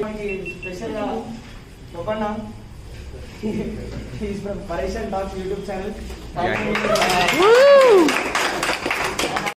మనకి స్పెషల్గా చెప్పన్నా is from Pareshan talks YouTube channel.